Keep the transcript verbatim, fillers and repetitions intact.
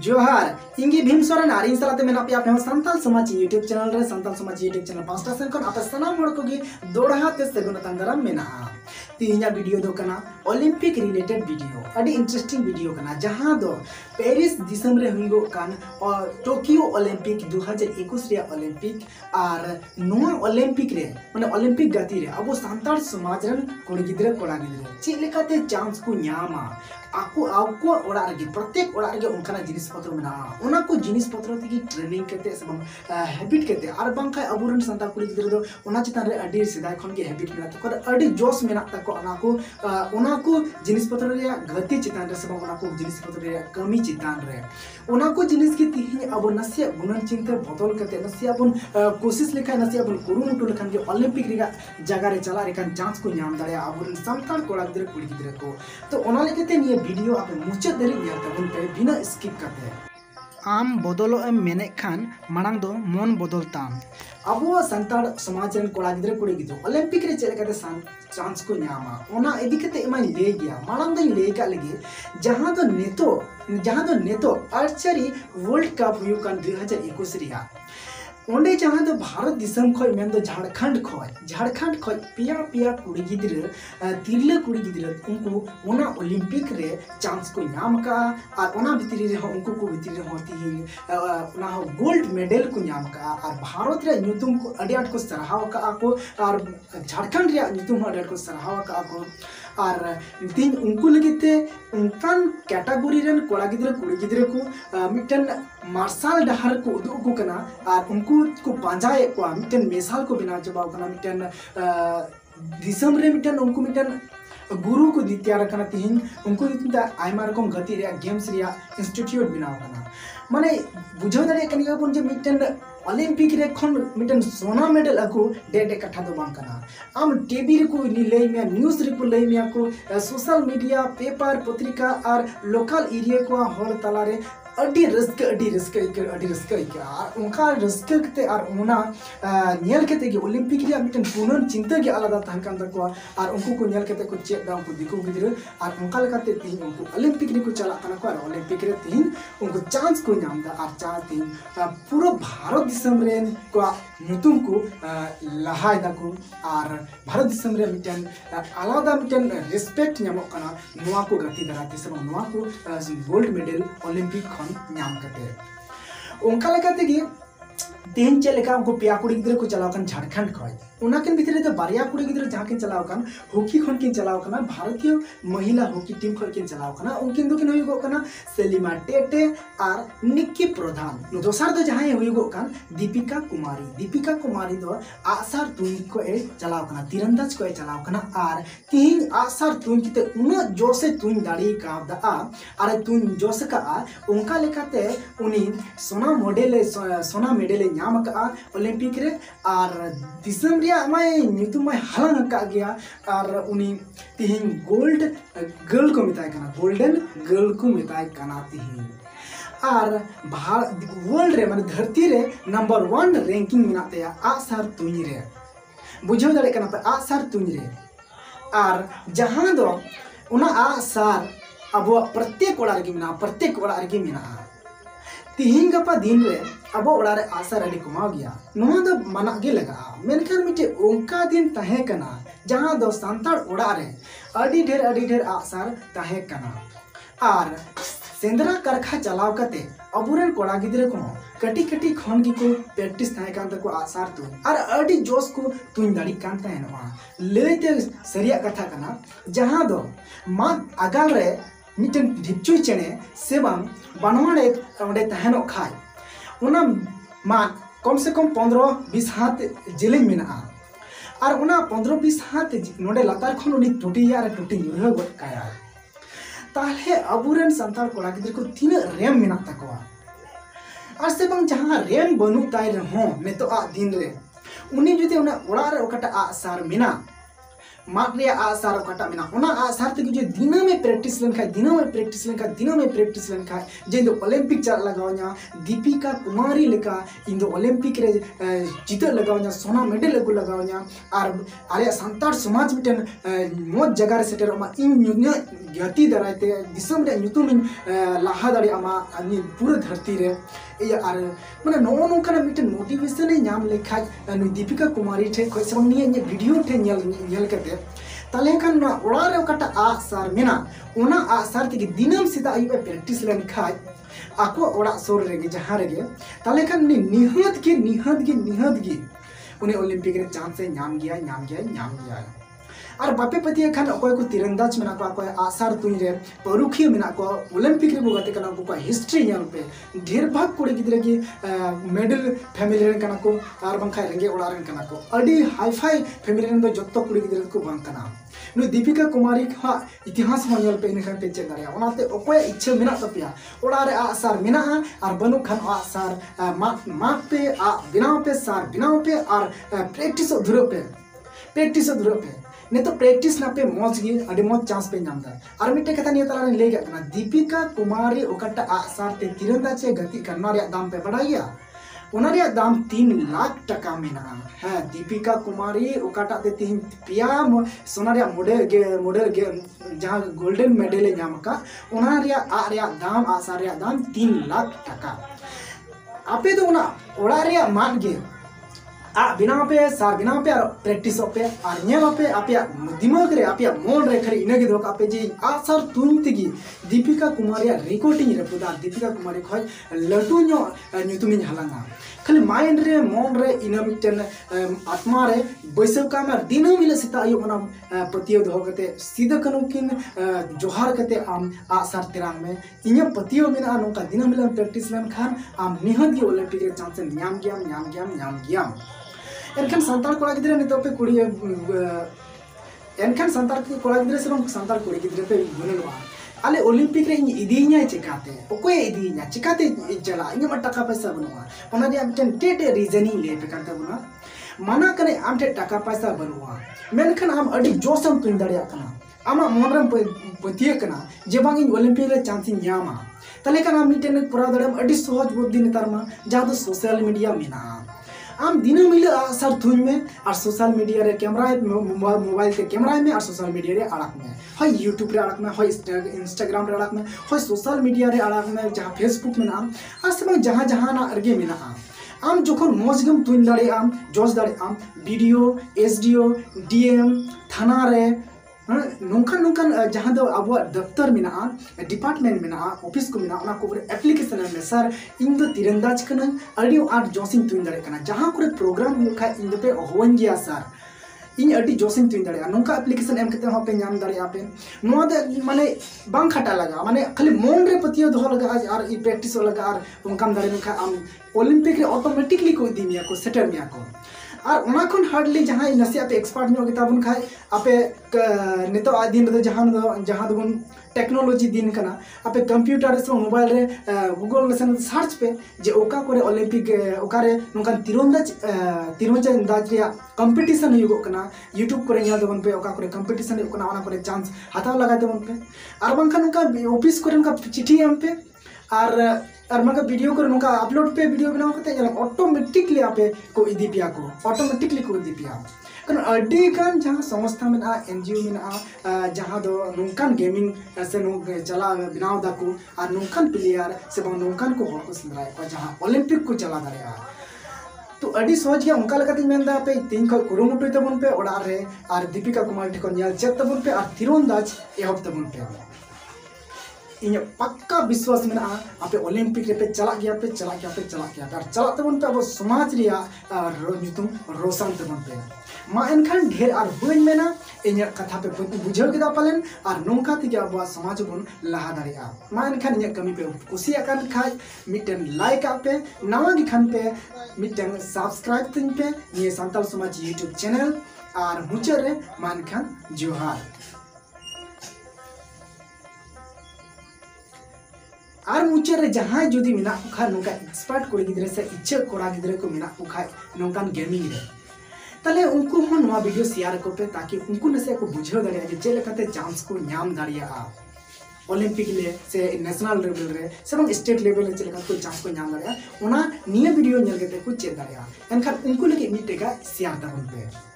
जोहार इंगी भीम सोरेन आर इन सलाते मेना पे आपे संताल समाज यूट्यूब चैनल रे संताल समाज यूट्यूब चैनल पांचटा सेन खन आपे सनाम हड़ को गे दोड़ा ते सगुन तांदाराम मेना तीन वीडियो दो कना ओलंपिक रिलेटेड वीडियो अडी इंटरेस्टिंग वीडियो कना जहां दो पेरिस दिसम रे हुइगो कान और टोक्यो ओलंपिक दो हज़ार इक्कीस रे ओलंपिक आर नोआ ओलंपिक रे माने ओलंपिक गति रे अब संताल समाज रन कोड़ी गिदरे कोड़ा गिदरे चे लेकाते चांस को न्यामा आको आको ओड़ा रे प्रत्येक ओड़ा रे उनकाना जिनिस पत्र मेना ओना को जिनिस पत्र तेगी ट्रेनिंग केते से हैबिट केते आर बांखा अबुरन संताल कुड़ी गिदरे दो ओना चितान रे अडी सिदाय खन के हैबिट मेना तको अडी जोश मेना तको ओना को ओना को जिनिस पत्र रे गति चितान रे से ओना को जिनिस पत्र रे कमी चितान रे ओना को जिनिस की तिहि अब नसिया गुणन चिंता बदल केते नसिया बन कोशिश लेखा नसिया बन कुरुमुटु लेखान के ओलंपिक रे जगह रे चला रे कान चांस को नाम दाड़े अबुरन संताल कोड़ा गिदरे कुड़ी गिदरे को तो ओना लेकेते निये वीडियो आपे मुचाद धरि नेल तबन पे बिना स्किप करते आम बदलो एम मेने खान मांग दो मन बदलताम अब संताल समाज रन कोड़ा गिदरे कुड़ी गिदो ओलंपिक रे चले कते चांस को नामा ओना इदी कते एमाई ले गया मांग दई ले का लगे जहां तो नेतो जहां तो नेतो आर्चरी वर्ल्ड कप हुई कान दो हज़ार इक्कीस रिया ओंडे जहां तो भारत दिसम खय मेन दो झारखंड खय झारखंड खय पिया पिया कुड़ी गिदरे तिरले कुड़ी गिदरे उनको ओना ओलंपिक रे चांस को नाम का और ओना भितरी रे उनको को भितरी रे होती ओना गोल्ड मेडल को नाम का और भारत रे नुतुम को अडी आट को सराहाव का को और झारखंड रे नुतुम अडी आट को सराहाव का को और तीन उनको लगते उनकान कैटेगरी रन कोड़ा गिदरे कुड़ी गिदरे को मिटन मार्शल डहार को उदु को कना और उनको को पांजाए को मिटन मिसाल को बिना जबाव कना मिटन दिसम रे मिटन उनको मिटन गुरु को दित्यार कना तिहिन उनको इतना आयमा रकम गति रे गेम्स रे इंस्टीट्यूट बनाव कना माने बुझाव दाड़े कनिका बन जे मिटन ओलंपिक रे खन मिटन सोना मेडल अको डे डे कथा दो बांग कना आम टीवी रे को नि लई मिया न्यूज़ रे को लई मिया को सोशल मीडिया पेपर पत्रिका और लोकल एरिया को हर तला रे अडी रस्क अडी रस्क इके अडी रस्क इके और उनका रस्क कते और उना नेल कते के ओलंपिक रे मिटन पुनन चिंता के आलादा तहन कान तको और उनको को नेल कते को चेक दाम को दिको गिदरे और उनका लकाते तीन उनको ओलंपिक रे को चला कना को और ओलंपिक रे तीन उनको चांस को नाम दा और चांस तीन पूरा भारत दिसम रे को नुतुम को लहाय दा को और भारत दिसम रे मिटन आलादा मिटन रिस्पेक्ट नामो कना नोआ को गति दराते से नोआ को गोल्ड मेडल ओलंपिक नाम करते उनका लेकाते कि तीन चलेका उनको पिया कुड़ी गिदरे को चलाव कन झारखंड खय उना किन भितरे तो बारिया कुड़ी गिदरे जहां किन चलाव कन हॉकी खन किन चलाव कना भारतीय महिला हॉकी टीम खन किन चलाव कना उनकिन दो किन हुइगो कना सेलिमा टेटे और निक्की प्रधान दोसर दो जहां हुइगो कन दीपिका कुमारी दीपिका कुमारी दो आसार तुई को ए चलाव कना तीरंदाज को ए चलाव कना और तीन आसार तुई किते उनो जोसे तुई दाड़ी का दा और तुई जोसे का उनका लेकाते उनी सोना मॉडल सोना मेडल नाम का ओलंपिक रे और दिसम रे माय नुतुम माय हलंग का गया और उनी तिहिन गोल्ड गर्ल को मिताय कना गोल्डन गर्ल को मिताय कना तिहिन और वर्ल्ड रे माने धरती रे नंबर वन रैंकिंग मिनाते आसार तुई रे बुझाव दाड़े कना पे आसार तुई रे और जहां दो उना आसार अब प्रत्येक ओड़ा रे मिना प्रत्येक ओड़ा रे मिना तिहिन गपा दिन रे अब ओड़ा रे आसार अडी कमाव गया नोआ दो मना गे लगा मेनखान मिटे उनका दिन तहे कना जहां दो संताल ओड़ा रे अडी ढेर अडी ढेर आसार तहे कना और सेंद्रा करखा चलाव कते अबुरन कोड़ा गिदरे को कटी कटी खन की को प्रैक्टिस थाय कान तको आसार तो और अडी जोश को तुन दाड़ी कान तहे नवा लेते सरिया कथा कना जहां दो मा अगाल रे मिटन ढिपचुई चेने सेबम बनवाड़े ओंडे तहनो खाय उना मा कम से कम पंद्रह बीस हाथ जेलिंग मेना और उना पंद्रह बीस हाथ नोडे लतार खन उनी टूटी यार टूटी नुरह गट काया ताले अबुरन संताल कोड़ा गिदरे को तीन रेम मेना तकवा और से बंग जहां रेम बनु ताय रहो ने तो आ दिन रे उनी जुते उना ओड़ा रे ओकटा आ सार मेना माट रे आसार ओकाटा मेना ओना आसार ते जो दिना में प्रैक्टिस लेन खाय दिना में प्रैक्टिस लेन खाय दिना में प्रैक्टिस लेन खाय जे दो ओलंपिक चल लगाव냐 दीपिका कुमारी लेका इन दो ओलंपिक रे चितर लगाव냐 सोना मेडल लगु लगाव냐 आर आले संतार समाज मिटन मोज जगह रे सेटर मा इन न्यून्य गति दराते दिसम रे ᱧᱩᱛᱩᱢ लाहा दाड़ी आमा अनि पूरा धरती रे आर माने नो नो kana मिटन मोटिवेशन ए नाम लेखाय दीपिका कुमारी ठे खोय सबंग निये वीडियो ठे नेल नेल कते ताले खान ना ओड़ा रे ओकाटा आ सार मेना ओना आ सार ते दिनम सिदा आयु प्रैक्टिस लेन खाय आको ओड़ा सोर रे जहां रे ताले खान नि निहत के निहत के निहत के उन्हें ओलंपिक रे चांस से नाम गया नाम गया नाम गया और बापे पति खान अकोय को तीरंदाज मेना को अकोय आसार तुई रे परुखिया मेना को ओलंपिक रे बोगाते कना को हिस्ट्री नेल पे ढेर भाग कोड़ी गिदरे की मेडल फैमिली रे कना को आर बंखा रेंगे ओड़ा रे कना को अडी हाई फाई फैमिली रे दो जत्तो कोड़ी गिदरे को बंग कना नु दीपिका कुमारी का इतिहास मनेल पे इनखान पे चेक दारिया ओनाते अकोय इच्छा मेना तपिया ओड़ा रे आसार मेना और बनु खान आसार माक माक पे आ बिनाव पे सार बिनाव पे और प्रैक्टिस धुरो पे प्रैक्टिस धुरो पे ने तो प्रैक्टिस ना पे मौज गी अडी मौज चांस पे नामदा और मिटे कथा निय तला ले गया दीपिका कुमारी ओकटा आसार ते तीरंदाज से गति करना रे दाम पे बढ़ाइया ओना रे दाम तीन लाख टका मेना है दीपिका कुमारी ओकटा ते तीन पिया सोना रे मॉडल गे मॉडल गे जहां गोल्डन मेडल ए नाम का ओना रे आ रे दाम आसार रे दाम तीन लाख टका आपे तो ओना ओड़ा रे मान गे आ बिना पे सार बिना पे और प्रैक्टिस पे और नेल पे आपे दिमाग रे आपे मोन रे खरी इने गे दो आपे जे आ सर तुन तिगी दीपिका कुमारी रिकॉर्डिंग रे पुदा दीपिका कुमारी खय लटू नो न्यूतुमिन हलांगा खाली माइंड रे मोन रे इना मिटन आत्मा रे बैसव का में दिन मिले सिता आयु ओना पतियो दो कते सीधा कनु किन जोहार कते आम आ सर तिरांग में इnya पतियो मेना नोका दिन मिले प्रैक्टिस लेन खान आम निहत गे ओलंपिक रे चांस न्याम गया न्याम गया न्याम गया एनखान संताल कोड़ा गिद्रे नितो पे कुड़ी एनखान संताल कोड़ा गिद्रे से संताल कुड़ी गिद्रे पे गुनलवा आले ओलंपिक रे इदीኛ चिकाते ओकोय इदीኛ चिकाते चला इन मा टाका पैसा बनुआ ओना दे आमटेन टेटे रीजनिंग ले पे कांता बना माना कने आमटे टाका पैसा बनुआ मेनखान आम अडी जोसम तुन दाड़िया कना आमा मोनरम पतिया कना जे बांग इन ओलंपिक रे चांस न्यामा तले कना मिटेन पुरा दड़म अडी सहज बुद्धि नेतार मा जहां दो सोशल मीडिया मेना आम दिन मिले सर थुन में और सोशल मीडिया रे कैमरा मोबाइल के कैमरा में और सोशल मीडिया रे अड़क में हय यूट्यूब रे अड़क में हय इंस्टाग्राम रे अड़क में हय सोशल मीडिया रे अड़क में जहां फेसबुक में नाम और सब जहां जहां ना अर्गे में ना आम जोखन मौजगम तुन दाड़े आम जोश दाड़े आम वीडियो एसडीओ डीएम थाना रे नोंखान नोंखान जहां दो अब दफ्तर में डिपार्टमेंट में ऑफिस को में एप्लीकेशन में सर इन दो तीरंदाज कना अड़ी आठ जोसिंग तुन दाड़े कना जहां को प्रोग्राम हुखा इन दो पे होवन गया सर इन अड़ी जोसिंग तुन दाड़े नोंका एप्लीकेशन एम कते पे नाम दाड़े पे नो दे माने बांग खटा लगा माने खाली मन रे पतियो दो लगा और ई प्रैक्टिस लगा और उनकाम दाड़े में आम ओलंपिक रे ऑटोमेटिकली को दी मिया को सेटर मिया को और उना खन हार्डली जहां नसे आपे एक्सपर्ट नो गिताबुन खाय आपे नितो आ दिन रे जहां दो जहां दोन टेक्नोलॉजी दिन कना आपे कंप्यूटर से मोबाइल रे गूगल से सर्च पे जे ओका करे ओलंपिक ओका रे नोकान तीरंदाज तीरंदाज रे कंपटीशन हुगो कना यूट्यूब करे ᱧᱮᱞ दबन पे ओका करे कंपटीशन हुगो कना ओना करे चांस हाताव लगा दबन पे और बांखान उनका ऑफिस करे उनका चिट्ठी एम पे और और मगर वीडियो को उनका अपलोड पे वीडियो बनाओ करते हैं ऑटोमेटिकली आपे को इदी पिया को ऑटोमेटिकली को इदी पिया कारण अडी गान जहां संस्था में आ एनजीओ में आ जहां दो नोंकान गेमिंग से नो चला बनाव दाको और नोंकान प्लेयर से बा नोंकान को हर को संदराय को जहां ओलंपिक को चला दारेया तो अडी सहज गया उनका लगते मेनदा पे तीन को कुरुमुटुय तबन पे ओड़ा रे और दीपिका कुमारी को ᱧᱮᱞ चेक तबन पे और तीरंदाज एहब तबन पे इन पक्का विश्वास में आपे ओलंपिक रे पे चला गया पे चला गया पे चला गया और चला तबन पे अब समाज रिया नुतुम रोशन तबन पे मा एनखान ढेर और बन मेना इन कथा पे बुझाव केदा पालन और नोंका ते अब समाज बन लहा दाड़िया मा एनखान इन कमी पे कुसिया कान खाय मिटन लाइक आपे नवा गी खान पे मिटन सब्सक्राइब तिन पे ये संताल समाज यूट्यूब चैनल और मुचर रे मा एनखान जोहार और मुचे रे जहां जुदी मिना खा नोका एक्सपर्ट कोड़ी गिद्रे से इच्छा कोड़ा गिद्रे को मिना खा नोकान गेमिंग रे ताले उनको हो नवा वीडियो शेयर को पे ताकि उनको नसे को बुझाव दाड़िया जे चेक लेकाते चांस को नाम दाड़िया ओलंपिक ले से नेशनल लेवल रे से बंग स्टेट लेवल रे चलेका को चांस को नाम दाड़िया ओना निया वीडियो नेल केते को चेक दाड़िया एनखान उनको लगे मिटेगा शेयर दाबन पे।